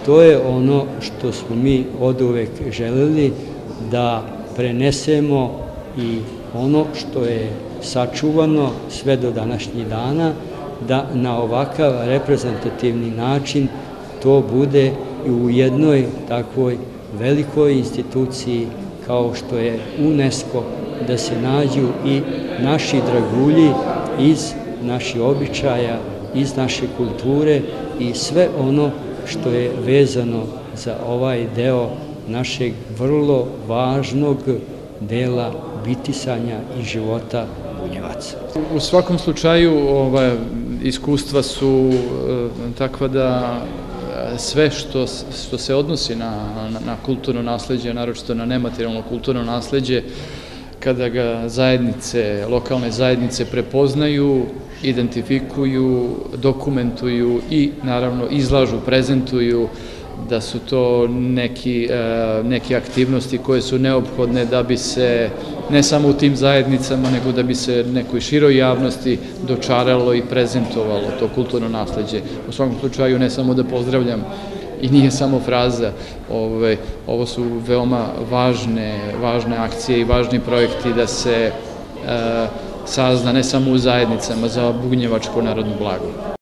to je ono što smo mi oduvek želeli, da prenesemo i ono što je sačuvano sve do današnjih dana, da na ovakav reprezentativni način to bude i u jednoj takvoj velikoj instituciji kao što je UNESCO, da se nađu i naši dragulji iz naših običaja, iz naše kulture i sve ono što je vezano za ovaj deo našeg vrlo važnog dela bitisanja i života Bunjevaca. U svakom slučaju iskustva su takva da sve što se odnosi na kulturno nasleđe, naročito na nematerijalno kulturno nasleđe, kada ga zajednice, lokalne zajednice prepoznaju, identifikuju, dokumentuju i naravno izlažu, prezentuju, da su to neke aktivnosti koje su neophodne da bi se ne samo u tim zajednicama, nego da bi se nekoj široj javnosti dočaralo i prezentovalo to kulturno nasleđe. U svakom slučaju ne samo da pozdravljam i nije samo fraza, ovo su veoma važne akcije i važni projekti da se sazna ne samo u zajednicama za bunjevačko narodno blago.